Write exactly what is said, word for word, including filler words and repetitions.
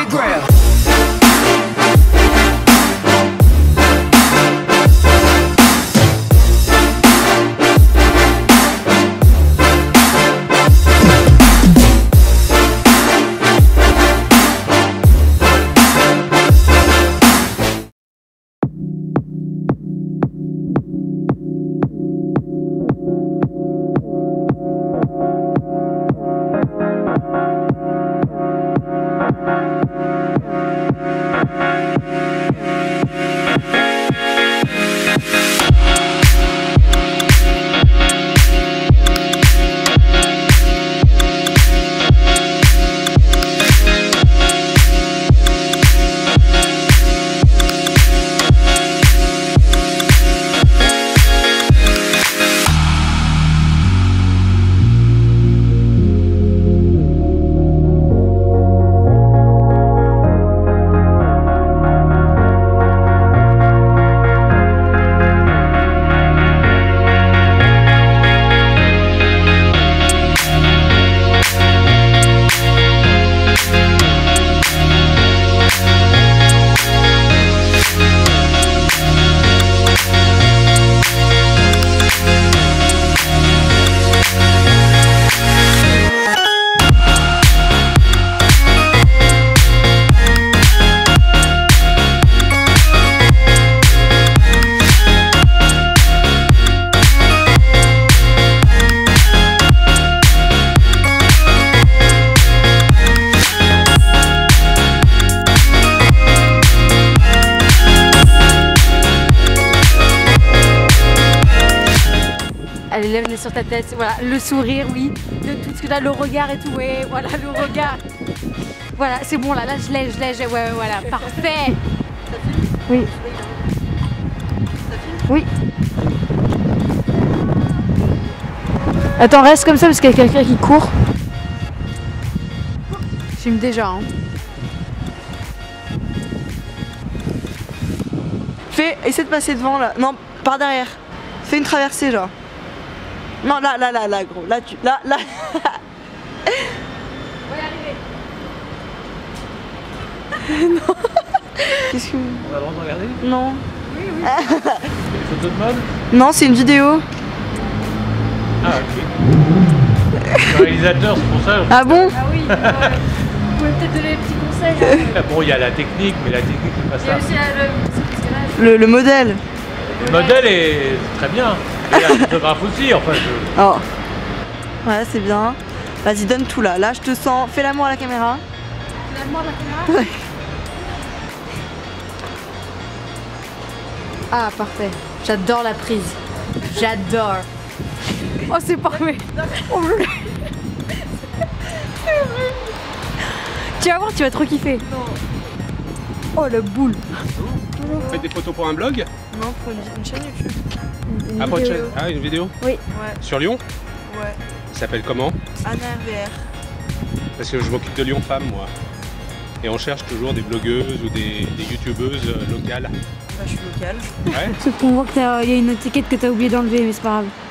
ground. Elle lève les sur ta tête, voilà, le sourire, oui, de tout ce que t'as, le regard et tout, ouais, voilà, le regard. Voilà, c'est bon, là, là, je l'ai, je l'ai, ouais, ouais, voilà, parfait. Oui. Oui. Attends, reste comme ça parce qu'il y a quelqu'un qui court. Je filme déjà, hein. Fais, essaie de passer devant, là. Non, par derrière. Fais une traversée, genre. Non, là, là, là, là, gros. Là, tu... Là, là. On va y arriver. Non. Qu'est-ce que... On a le droit de regarder? Non. Oui, oui. C'est une photo de mode? Non, c'est une vidéo. Ah, ok. Le réalisateur, c'est pour ça. Ah bon? Ah oui, ouais. Vous pouvez peut-être donner des petits conseils. Hein. Bon, il y a la technique, mais la technique, c'est pas Il y a ça. aussi euh, le... Le, le modèle. Le modèle est très bien. Et la photographe aussi, enfin je... Oh. Ouais, c'est bien. Vas-y, donne tout là. Là, je te sens. Fais l'amour à la caméra. L'amour de la caméra. Ouais. Ah, parfait. J'adore la prise. J'adore. Oh, c'est parfait. Oh, je... Tu vas voir, tu vas trop kiffer. Non. Oh, le boule. Vous faites des photos pour un blog? Non, pour une, une chaîne YouTube. Une Ah, pour une vidéo. chaîne. Ah, une vidéo? Oui. Ouais. Sur Lyon? Ouais. Ça s'appelle comment? Anna R V R. Parce que je m'occupe de Lyon Femmes, moi. Et on cherche toujours des blogueuses ou des, des youtubeuses euh, locales. Bah, je suis locale. Ouais. Sauf qu'on voit qu'il y a une étiquette que t'as oublié d'enlever, mais c'est pas grave.